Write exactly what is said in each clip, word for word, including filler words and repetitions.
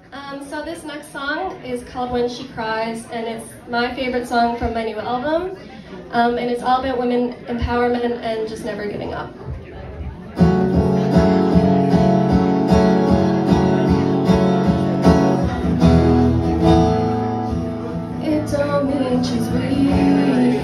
Um, so this next song is called When She Cries, and it's my favorite song from my new album. Um, and it's all about women empowerment and just never giving up. It don't mean she's weak,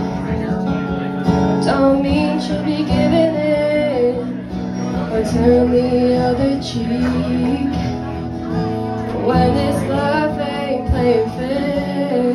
don't mean she'll be giving in or turn the other cheek. When this love ain't playing fair,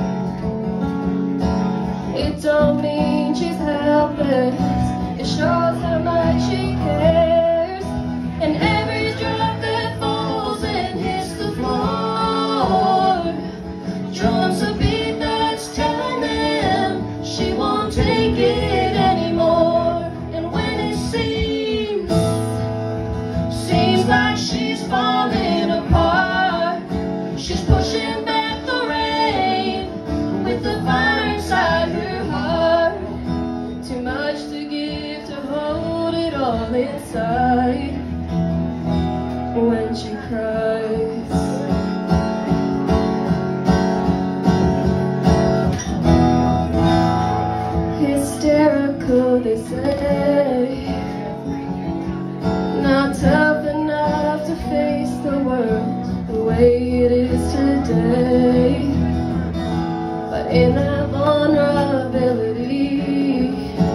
it don't mean she's helpless. It shows how much she cares. And every drop that falls and hits the floor drums a beat that's telling them she won't take it anymore. And when it seems, seems like she's falling apart, she's pushing back the rain with the fire inside her heart. Too much to give to hold it all inside when she cries. Hysterical, they say, not tough enough to face the world the way it is today. But in that vulnerability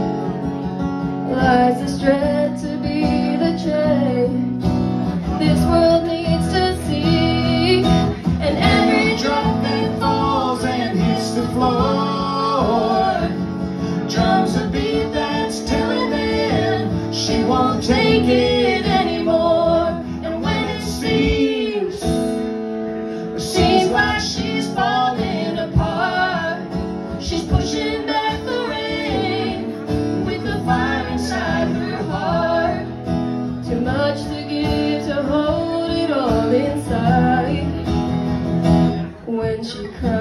lies this dread to be the change this world needs to see. And every drop that falls and hits the floor drums a beat that's telling them she won't take it anymore. And when it seems, seems like she's falling apart, she's pushing back the rain with the fire inside her heart. Too much to give to hold it all inside when she cries.